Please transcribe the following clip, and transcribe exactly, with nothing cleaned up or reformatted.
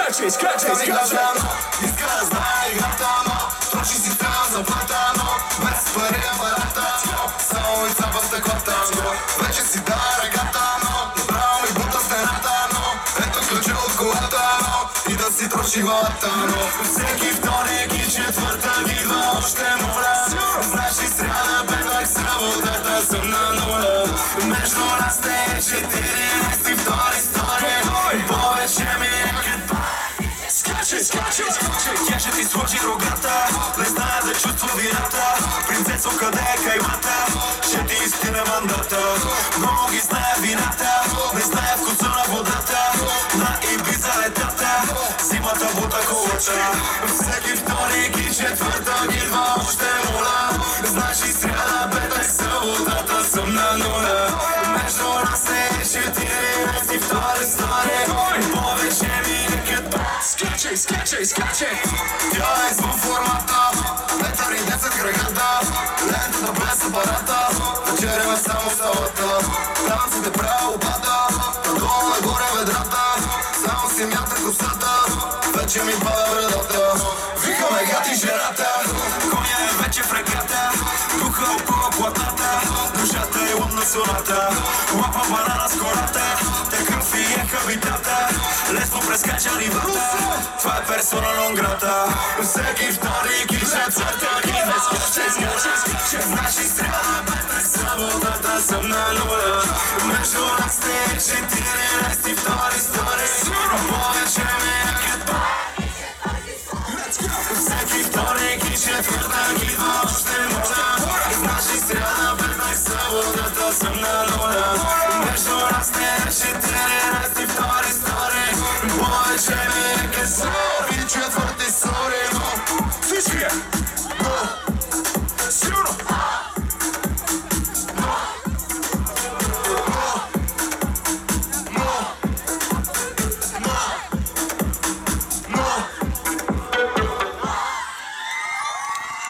скачай, скачай, скачай. Иска знае гатано, точи си там заплатано, без пари апаратано, само лица в стъклатано. Вече си дара гатано, направо ми бута стената, но ето ключа от колата, но и да си троши главата, но всеки вторник и четвъртък идва още моля. Значи сряда, петък, съботата съм на нула. Между нас те е четиринайсет и втори стори, повече ми е като Скачай, скачай, скачай. тя ще ти сложи рогата, не знае да чувства вината. Принцесо, къде е каймата? Ще ти изтина мандата. Много ги знае вината, не знае вкуса на водата. На Ибиза летата, зимата бута колата. Всеки вторник и четвъртък идва още мола. Значи сряда, петък, съботата съм на нула. Между нас е четиринайсет и втори стори, повече ми е като Скачай, скачай, скачай. тя е извън формата, метър и десет краката, лентата без апарата, вечеряме само салата, танците правя обада, надолу нагоре ведрата, само си мята косата, вече ми пада брадата. Викаме гати жената, коня е вече в реката, духа опъва платната, душата е лудна соната, лапа банана с кората, такъв и е хабитата, лесно прескача нивата, това е персона нон грата. Всеки вторник и четвъртък идва скачай, скачай, скачай. Значи сряда, петък, съботата съм на нула. Между нас те е четиринайсет и втори стори, повече ми е като всеки вторник и четвъртък идва още моля. Значи сряда, петък, съботата съм на нула. Между нас те е четиринайсет и втори стори, повече ми е като и четвърти стори. Всички. Go!